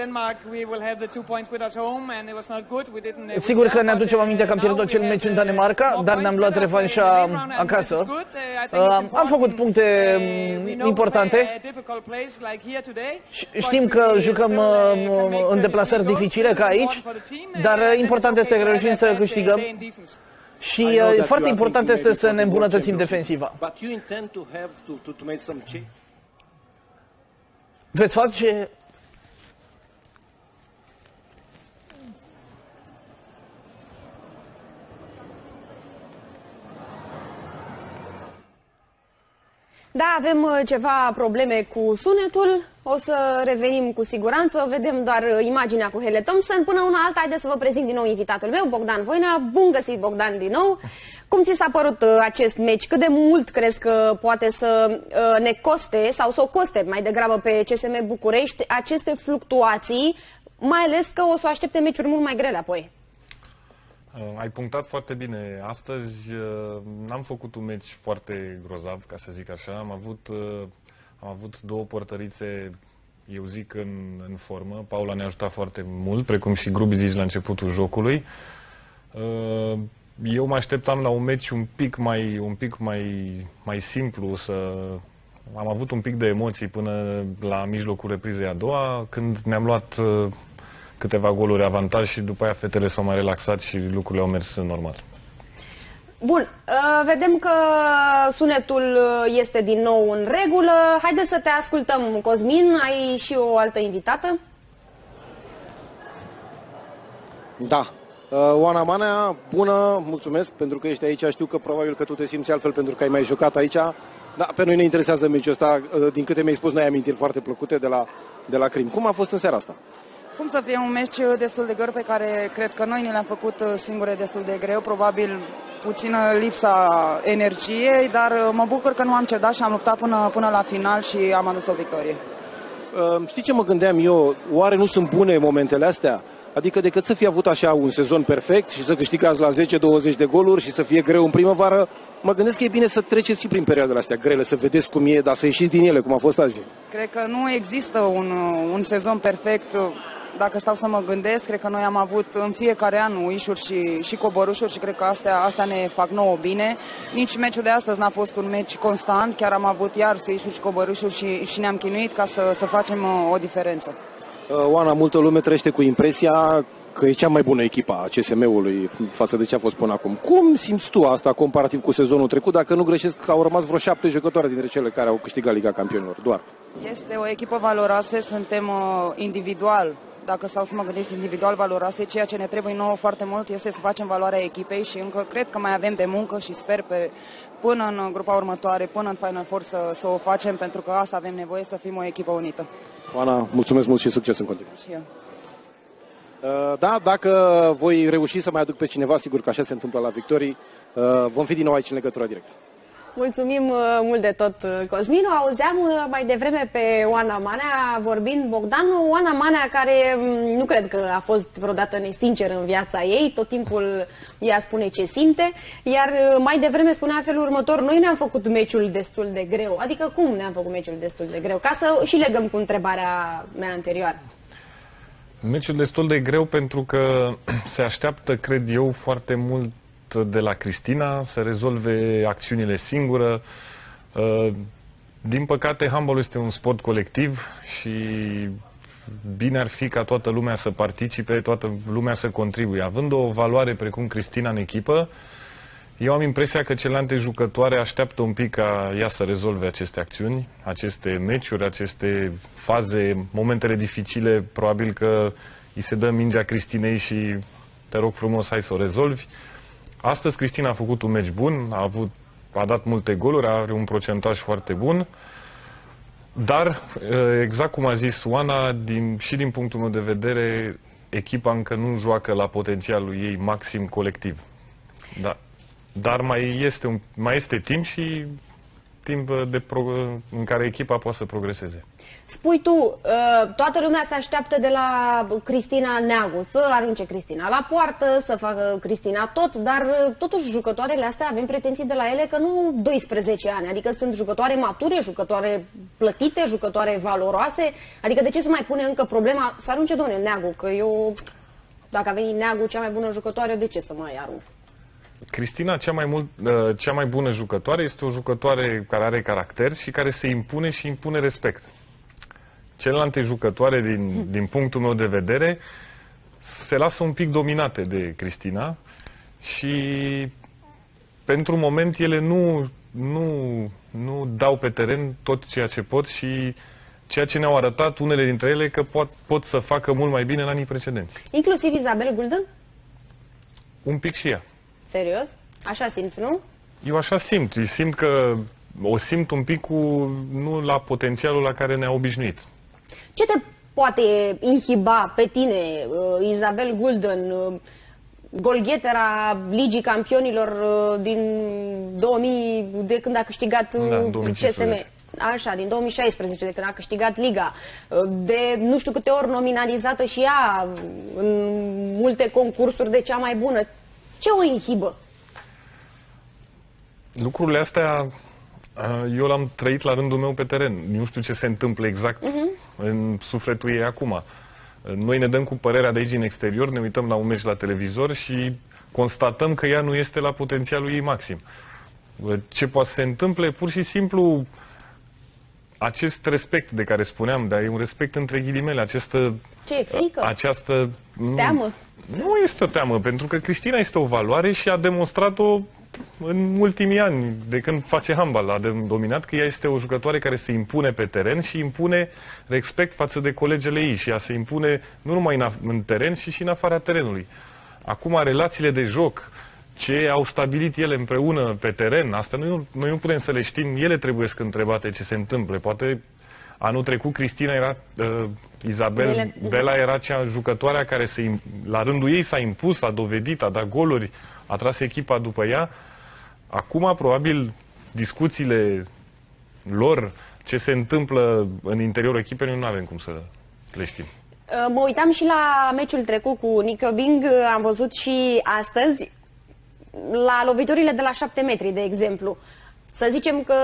Sigur că ne aducem aminte că am pierdut acel meci în Danemarca, dar ne-am luat revanșa acasă. Am făcut puncte importante. Știm că jucăm în deplasări dificile ca aici, dar important este că reușim să câștigăm. Și foarte important este să ne îmbunătățim defensiva. Veți face... Da, avem ceva probleme cu sunetul. O să revenim cu siguranță. Vedem doar imaginea cu Helle Thompson. Până una alta, haideți să vă prezint din nou invitatul meu, Bogdan Voina. Bun găsit, Bogdan, din nou. Cum ți s-a părut acest meci? Cât de mult crezi că poate să ne coste sau să o coste mai degrabă pe CSM București aceste fluctuații, mai ales că o să aștepte meciuri mult mai grele apoi? Ai punctat foarte bine. Astăzi n-am făcut un meci foarte grozav, ca să zic așa. Am avut 2 portărițe, eu zic, în formă. Paula ne-a ajutat foarte mult, precum și Grubizic la începutul jocului. Eu mă așteptam la un meci un pic mai simplu. Am avut un pic de emoții până la mijlocul reprizei a doua, când ne-am luat câteva goluri avantaj și după aia fetele s-au mai relaxat și lucrurile au mers normal. Bun, vedem că sunetul este din nou în regulă. Haideți să te ascultăm, Cosmin. Ai și o altă invitată? Da. Oana Manea, bună, mulțumesc pentru că ești aici. Știu că probabil că tu te simți altfel pentru că ai mai jucat aici. Da, pe noi ne interesează meciul ăsta. Din câte mi-ai spus, noi ai amintiri foarte plăcute de la Crim. Cum a fost în seara asta? Cum să fie un meci destul de greu pe care cred că noi ne le-am făcut singure destul de greu, probabil puțină lipsa energiei, dar mă bucur că nu am cedat și am luptat până la final și am adus o victorie. Știi ce mă gândeam eu? Oare nu sunt bune momentele astea? Adică decât să fie avut așa un sezon perfect și să câștigați la 10-20 de goluri și să fie greu în primăvară, mă gândesc că e bine să treceți și prin perioadele astea grele, să vedeți cum e, dar să ieșiți din ele, cum a fost azi. Cred că nu există un sezon perfect. Dacă stau să mă gândesc, cred că noi am avut în fiecare an uișuri și coborâșuri și cred că astea ne fac nouă bine. Nici meciul de astăzi n-a fost un meci constant, chiar am avut iar uișuri și coborâșuri și ne-am chinuit ca să facem o diferență. Oana, multă lume trăiește cu impresia că e cea mai bună echipă a CSM-ului față de ce a fost până acum. Cum simți tu asta comparativ cu sezonul trecut? Dacă nu greșesc, că au rămas vreo 7 jucătoare dintre cele care au câștigat Liga Campionilor, doar. Este o echipă valoroasă, suntem individual. Dacă stau să mă gândesc individual valoroase, ceea ce ne trebuie nouă foarte mult este să facem valoarea echipei și încă cred că mai avem de muncă și sper până în grupa următoare, până în Final Four să o facem, pentru că asta avem nevoie, să fim o echipă unită. Oana, mulțumesc mult și succes în continuare. Și eu. Da, dacă voi reuși să mai aduc pe cineva, sigur că așa se întâmplă la victorii, vom fi din nou aici în legătură directă. Mulțumim mult de tot, Cosmin. O auzeam mai devreme pe Oana Manea vorbind, Bogdan. Oana Manea care nu cred că a fost vreodată nesinceră în viața ei, tot timpul ea spune ce simte, iar mai devreme spunea felul următor: noi ne-am făcut meciul destul de greu. Adică cum ne-am făcut meciul destul de greu? Ca să și legăm cu întrebarea mea anterioară. Meciul destul de greu pentru că se așteaptă, cred eu, foarte mult de la Cristina să rezolve acțiunile singură. Din păcate, handballul este un sport colectiv și bine ar fi ca toată lumea să participe, toată lumea să contribuie. Având o valoare precum Cristina în echipă, eu am impresia că celelalte jucătoare așteaptă un pic ca ea să rezolve aceste acțiuni, aceste meciuri, aceste faze, momentele dificile, probabil că îi se dă mingea Cristinei și te rog frumos, hai să o rezolvi. Astăzi Cristina a făcut un meci bun, a dat multe goluri, are un procentaj foarte bun, dar, exact cum a zis Oana, și din punctul meu de vedere, echipa încă nu joacă la potențialul ei maxim colectiv. Da. Dar mai este timp și timp în care echipa poate să progreseze. Spui tu, toată lumea se așteaptă de la Cristina Neagu să arunce Cristina la poartă, să facă Cristina tot, dar totuși jucătoarele astea avem pretenții de la ele că nu 12 ani, adică sunt jucătoare mature, jucătoare plătite, jucătoare valoroase, adică de ce se mai pune încă problema să arunce, domnule, Neagu, că eu, dacă a venit Neagu, cea mai bună jucătoare, de ce să mai arunc? Cristina, cea mai bună jucătoare, este o jucătoare care are caracter și care se impune și impune respect. Celelalte jucătoare, din punctul meu de vedere, se lasă un pic dominate de Cristina și pentru moment ele nu dau pe teren tot ceea ce pot și ceea ce ne-au arătat unele dintre ele că pot să facă mult mai bine în anii precedenți. Inclusiv Isabel Gulden? Un pic și ea. Serios? Așa simți, nu? Eu așa simt. Eu simt că o simt un pic nu la potențialul la care ne-a obișnuit. Ce te poate inhiba pe tine, Isabel Gulden, golghetera Ligii Campionilor din 2000, de când a câștigat CSM? Așa, din 2016, de când a câștigat Liga, de nu știu câte ori nominalizată și ea în multe concursuri de cea mai bună. Ce o inhibă? Lucrurile astea eu l-am trăit la rândul meu pe teren. Nu știu ce se întâmplă exact în sufletul ei acum. Noi ne dăm cu părerea de aici în exterior, ne uităm la un meci la televizor și constatăm că ea nu este la potențialul ei maxim. Ce poate să se întâmple? Pur și simplu acest respect de care spuneam, dar e un respect între ghilimele, această... Ce e frică? Această... Teamă? Nu este o teamă, pentru că Cristina este o valoare și a demonstrat-o în ultimii ani, de când face handbal. A dominat că ea este o jucătoare care se impune pe teren și impune respect față de colegele ei și ea se impune nu numai în teren, ci și în afara terenului. Acum, relațiile de joc, ce au stabilit ele împreună pe teren, asta noi nu putem să le știm, ele trebuie să întrebate ce se întâmplă. Poate anul trecut Cristina era... Isabel Bela era cea jucătoarea care la rândul ei s-a impus, a dovedit, a dat goluri, a tras echipa după ea. Acum, probabil, discuțiile lor, ce se întâmplă în interiorul echipei, noi nu avem cum să le știm. Mă uitam și la meciul trecut cu Nyköping, am văzut și astăzi, la loviturile de la 7 metri, de exemplu. Să zicem că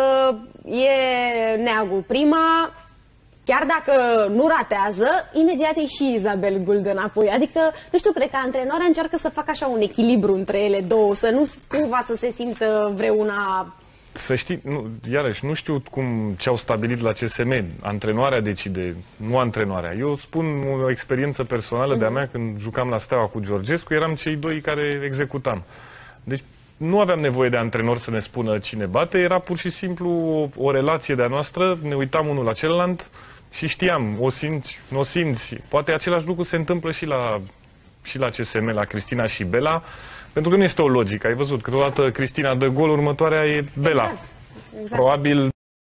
e Neagu prima... Chiar dacă nu ratează, imediat e și Isabel Gulden apoi. Adică, nu știu, cred că antrenoarea încearcă să facă așa un echilibru între ele două, să nu cumva să se simtă vreuna... Să știi, iarăși, nu știu ce au stabilit la CSM. Antrenoarea decide, nu antrenoarea. Eu spun o experiență personală de-a mea, când jucam la Steaua cu Georgescu, eram cei doi care executam. Deci, nu aveam nevoie de antrenor să ne spună cine bate, era pur și simplu o relație de-a noastră, ne uitam unul la celălalt, și știam, o simți, nu o simți. Poate același lucru se întâmplă și la CSM, la Cristina și Bela, pentru că nu este o logică. Ai văzut, câteodată Cristina dă gol, următoarea e Bela. Exact. Probabil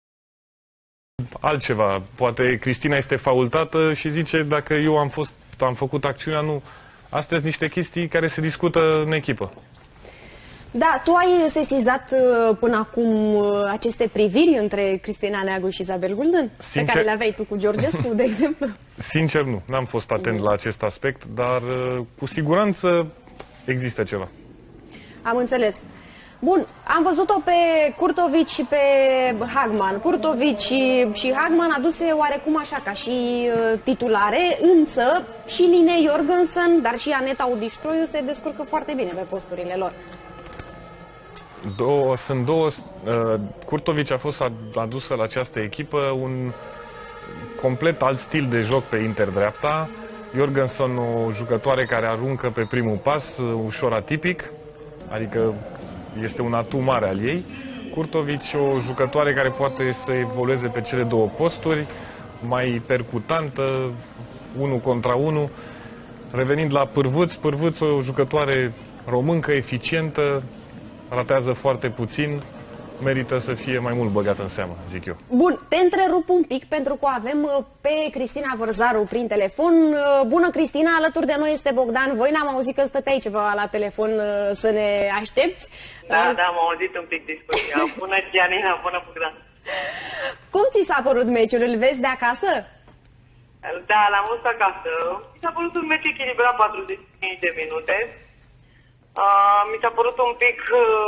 altceva. Poate Cristina este faultată și zice, dacă eu am făcut acțiunea, nu. Astea sunt niște chestii care se discută în echipă. Da, tu ai sesizat până acum aceste priviri între Cristina Neagu și Isabel Gulden? Sincer, pe care le aveai tu cu Georgescu, de exemplu? Sincer, nu. N-am fost atent la acest aspect, dar cu siguranță există ceva. Am înțeles. Bun, am văzut-o pe Kurtovic și pe Hagman. Kurtovic și Hagman aduse oarecum așa ca și titulare, însă și Line Jorgensen, dar și Aneta Udiștroiu se descurcă foarte bine pe posturile lor. Sunt două. Kurtovic a fost adusă la această echipă un complet alt stil de joc pe inter-dreapta. Jorgensen, o jucătoare care aruncă pe primul pas, ușor atipic, adică este un atu mare al ei. Kurtovic, o jucătoare care poate să evolueze pe cele două posturi, mai percutantă, 1 contra 1. Revenind la Pârvâț, o jucătoare româncă, eficientă, ratează foarte puțin, merită să fie mai mult băgat în seamă, zic eu. Bun, te întrerup un pic pentru că o avem pe Cristina Vărzaru prin telefon. Bună, Cristina, alături de noi este Bogdan Voina. Am auzit că stăteai ceva la telefon să ne aștepți. Da, am auzit un pic discuția. Bună, Gianina, bună, Bogdan. Cum ți s-a părut meciul? Îl vezi de acasă? Da, l-am văzut acasă. Mi s-a părut un meci echilibrat 45 de minute. Mi s-a părut un pic,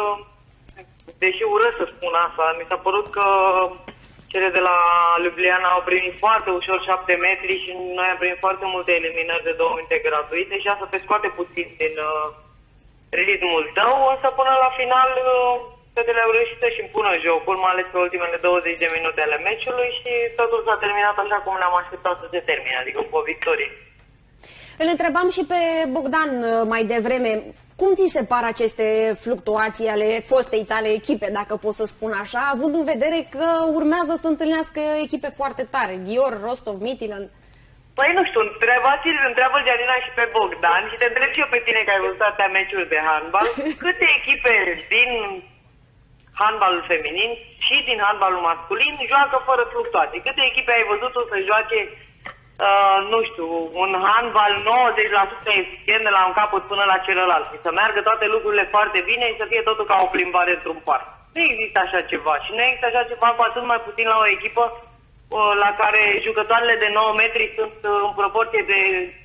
deși urăsc să spun asta, mi s-a părut că cele de la Ljubljana au primit foarte ușor 7 metri și noi am primit foarte multe eliminări de 2 minute gratuite și asta te scoate puțin din ritmul tău, însă până la final fetele au reușit să-și impună jocul, mai ales pe ultimele 20 de minute ale meciului și totul s-a terminat așa cum ne-am așteptat să se termine, adică cu o victorie. Îl întrebam și pe Bogdan mai devreme, cum ți se par aceste fluctuații ale fostei tale echipe, dacă pot să spun așa, având în vedere că urmează să întâlnească echipe foarte tare, Győr, Rostov, Midtjylland? Păi nu știu, întreabă Gianina și pe Bogdan și te întreb și eu pe tine că ai văzut atâtea meciuri de handbal, câte echipe din handbalul feminin și din handbalul masculin joacă fără fluctuații? Câte echipe ai văzut să joace, nu știu, un handbal 90% eficient de la un capăt până la celălalt și să meargă toate lucrurile foarte bine și să fie totul ca o plimbare într-un parc? Nu există așa ceva și nu există așa ceva cu atât mai puțin la o echipă la care jucătoarele de 9 metri sunt în proporție de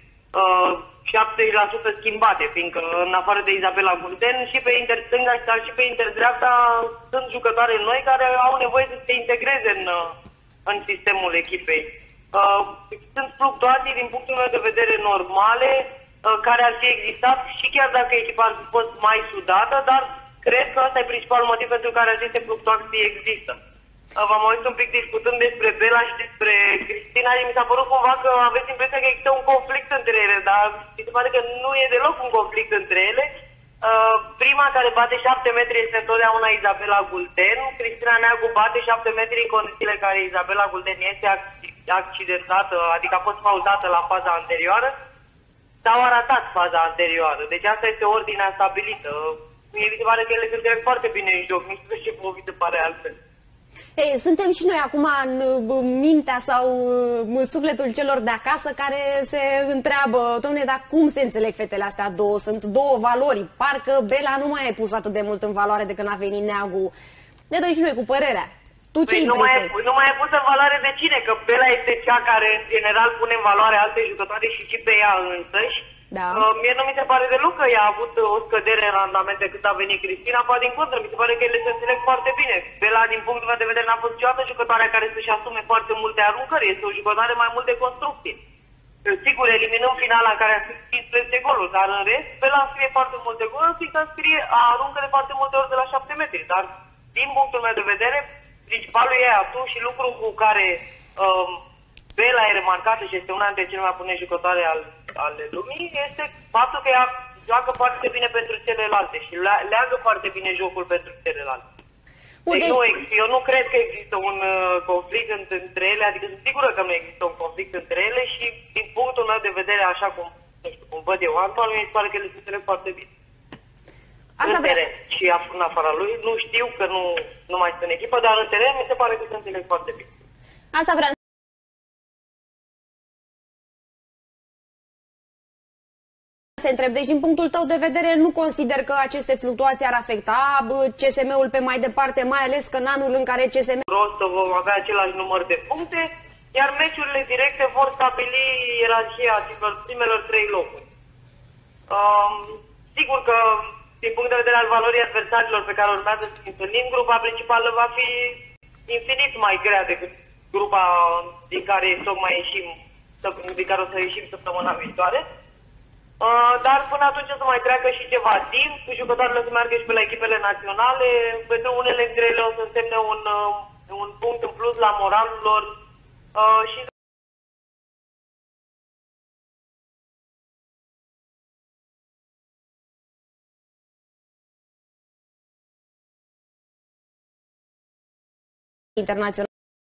70% schimbate, fiindcă în afară de Izabela Gulden și pe interstânga dar și pe interdreapta sunt jucătoare noi care au nevoie să se integreze în sistemul echipei. Sunt fluctuații din punctul meu de vedere normale, care ar fi existat și chiar dacă echipa ar fi fost mai sudată, dar cred că ăsta e principalul motiv pentru care aceste fluctuații există. V-am auzit un pic discutând despre Bela și despre Cristina și mi s-a părut cumva că aveți impresia că există un conflict între ele, dar mi se pare că nu e deloc un conflict între ele. Prima care bate 7 metri este întotdeauna Izabela Gulden. Cristina Neagu bate 7 metri în condițiile în care Izabela Gulden este accidentată, adică a fost faultată la faza anterioară sau a ratat faza anterioară. Deci asta este ordinea stabilită. Mie mi se pare că ele se înțeleg foarte bine în joc, nu știu de ce vă vi se pare altfel. Ei, suntem și noi acum în mintea sau în sufletul celor de acasă care se întreabă, dom'le, dar cum se înțeleg fetele astea două? Sunt două valori. Parcă Bela nu mai e pus atât de mult în valoare de când a venit Neagu. Ne dăm și noi cu părerea. Tu ce nu mai e pus în valoare de cine? Că Bela este cea care în general pune în valoare alte jucătoare și pe ea însăși. Da. Mie nu mi se pare deloc că ea a avut o scădere în randament de cât a venit Cristina, poate din contră, mi se pare că ele se înțeleg foarte bine. Bela, din punctul meu de vedere, n-a fost niciodată jucătoarea care să-și asume foarte multe aruncări, este o jucătoare mai mult de construcție. Sigur, eliminăm finala în care a scris 15 goluri, dar în rest, Bela scrie foarte multe goluri, fiindcă aruncă de foarte multe ori de la 7 metri, dar din punctul meu de vedere, principalul e atunci și lucru cu care Bela e remarcată și este una dintre cele mai bune jucătoare ale lumii, este faptul că ea joacă foarte bine pentru celelalte și leagă foarte bine jocul pentru celelalte. Deci eu nu cred că există un conflict între ele, adică sunt sigură că nu există un conflict între ele și din punctul meu de vedere, așa cum, nu știu, cum văd eu handbal, mi se pare că ele se înțeleg foarte bine. În teren și în afara lui, nu știu că nu mai sunt în echipă, dar în teren mi se pare că se înțeleg foarte bine. Asta vreau să întreb. Deci, din punctul tău de vedere, nu consider că aceste fluctuații ar afecta CSM-ul pe mai departe, mai ales că în anul în care CSM... Rostov vom avea același număr de puncte, iar meciurile directe vor stabili ierarhia primelor 3 locuri. Sigur că, din punct de vedere al valorii adversarilor pe care urmează să se întâlnim, grupa principală va fi infinit mai grea decât grupa din care tocmai ieșim, din care o să ieșim săptămâna viitoare. Dar până atunci o să mai treacă și ceva timp, jucătoarele o să meargă și pe la echipele naționale, pentru unele dintre ele o să însemne un punct în plus la moralul lor și internaționale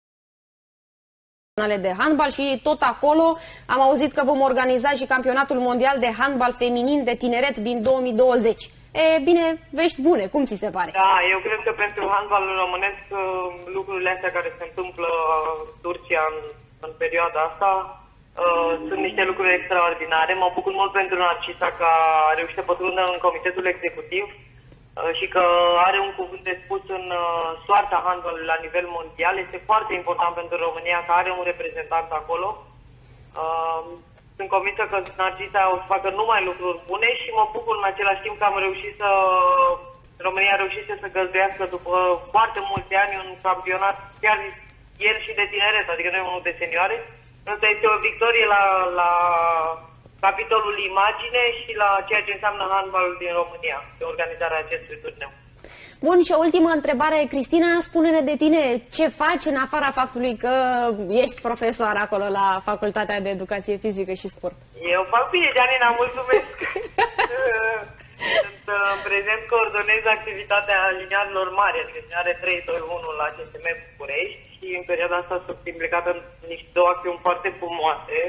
de handbal și tot acolo am auzit că vom organiza și campionatul mondial de handbal feminin de tineret din 2020. E bine, vești bune, cum ți se pare? Da, eu cred că pentru handbalul românesc lucrurile astea care se întâmplă în Turcia în perioada asta sunt niște lucruri extraordinare. Mă bucur mult pentru Narcisa că a reușit să pătrundă în comitetul executiv și că are un cuvânt de spus în soarta handbalului la nivel mondial. Este foarte important pentru România că are un reprezentant acolo. Sunt convinsă că Narcisa o să facă numai lucruri bune și mă bucur în același timp că România a reușit să se găzduiască după foarte mulți ani un campionat, chiar el și de tineret, adică nu e unul de senioare. Însă este o victorie la capitolul imagine și la ceea ce înseamnă handbalul din România, de organizarea acestui turneu. Bun, și o ultimă întrebare, Cristina, spune-ne de tine, ce faci în afara faptului că ești profesor acolo la Facultatea de Educație Fizică și Sport? Eu fac bine, Gianina, mulțumesc! În prezent coordonez activitatea liniarilor mari, adică liniare 3-2-1 la CSM București și în perioada asta sunt implicată în niște două acțiuni foarte frumoase.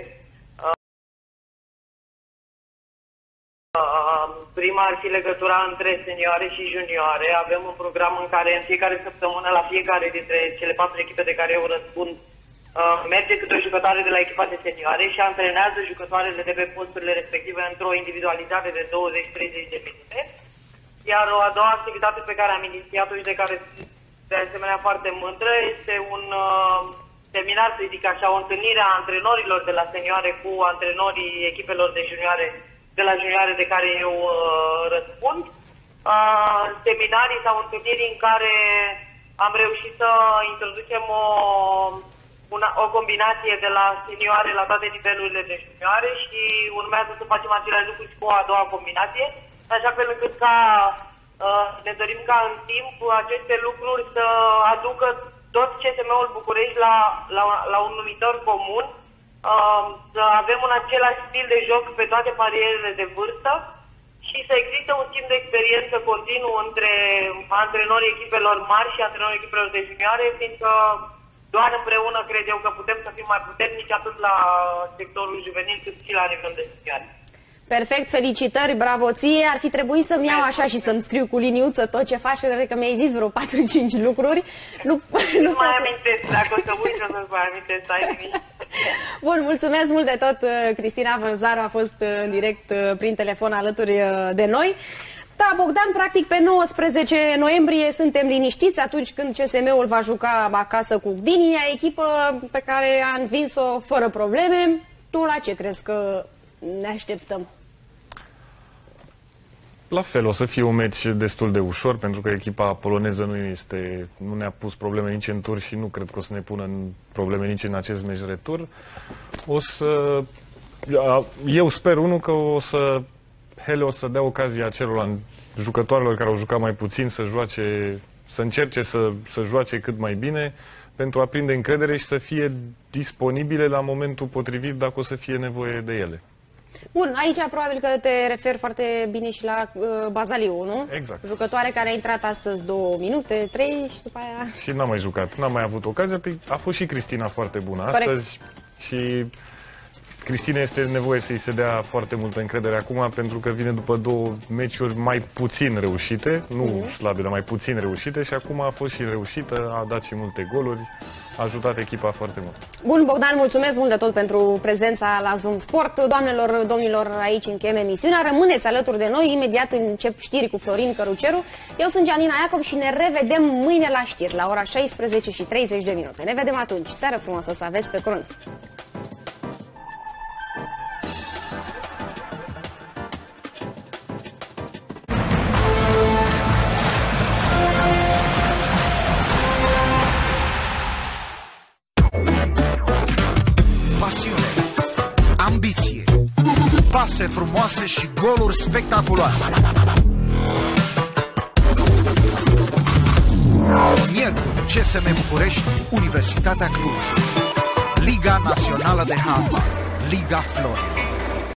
Prima ar fi legătura între senioare și junioare. Avem un program în care în fiecare săptămână la fiecare dintre cele 4 echipe de care eu răspund merge câte o jucătoare de la echipa de senioare și antrenează jucătoarele de pe posturile respective într-o individualizare de 20-30 de minute. Iar o a doua activitate pe care am inițiat-o și de care de asemenea foarte mândră este un seminar, să zic așa, o întâlnire a antrenorilor de la senioare cu antrenorii echipelor de junioare de la junioare de care eu răspund. Seminarii sau întâlniri în care am reușit să introducem o combinație de la senioare la toate nivelurile de junioare și urmează să facem același lucru și cu a doua combinație, așa fel încât ne dorim ca în timp aceste lucruri să aducă tot CSM-ul București la un numitor comun, să avem un același stil de joc pe toate barierele de vârstă și să existe un schimb de experiență continuu între antrenorii echipelor mari și antrenorii echipelor de junioare, fiindcă doar împreună cred eu că putem să fim mai puternici atât la sectorul juvenil cât și la nivel de junioare. Perfect, felicitări, bravo ție. Ar fi trebuit să-mi iau așa și să-mi scriu cu liniuță tot ce faci, pentru că mi-ai zis vreo 4-5 lucruri. Nu mai amintesc, dacă o să uiți, o să-ți mai amintesc, ai nimic. Bun, mulțumesc mult de tot. Cristina Vânzaru a fost în direct prin telefon alături de noi. Da, Bogdan, practic pe 19 noiembrie suntem liniștiți atunci când CSM-ul va juca acasă cu Gdynia, echipă pe care a învins-o fără probleme. Tu la ce crezi că ne așteptăm? La fel, o să fie un meci destul de ușor, pentru că echipa poloneză nu ne-a pus probleme nici în tur și nu cred că o să ne pună probleme nici în acest meci retur. Eu sper, că Hele o să dea ocazia jucătoarelor care au jucat mai puțin să încerce să joace cât mai bine pentru a prinde încredere și să fie disponibile la momentul potrivit dacă o să fie nevoie de ele. Bun, aici probabil că te referi foarte bine și la Bazaliu, nu? Exact. Jucătoare care a intrat astăzi 2 minute, 3 și după aia... Și n-a mai jucat, n-a mai avut ocazia, a fost și Cristina foarte bună astăzi. Și Cristina este nevoie să-i se dea foarte multă încredere acum, pentru că vine după 2 meciuri mai puțin reușite, nu slabe, dar mai puțin reușite, și acum a fost și reușită, a dat și multe goluri, a ajutat echipa foarte mult. Bun, Bogdan, mulțumesc mult de tot pentru prezența la Zoom Sport. Doamnelor, domnilor, aici încheiem emisiunea. Rămâneți alături de noi, imediat încep știri cu Florin Căruceru. Eu sunt Gianina Iacob și ne revedem mâine la știri, la ora 16:30. Ne vedem atunci. Seară frumoasă să aveți, pe curând! Pasiune, ambiție, pas pase frumoase și goluri spectaculoase. Miercuri, CSM București, Universitatea Cluj. Liga Națională de Handbal, Liga Florii.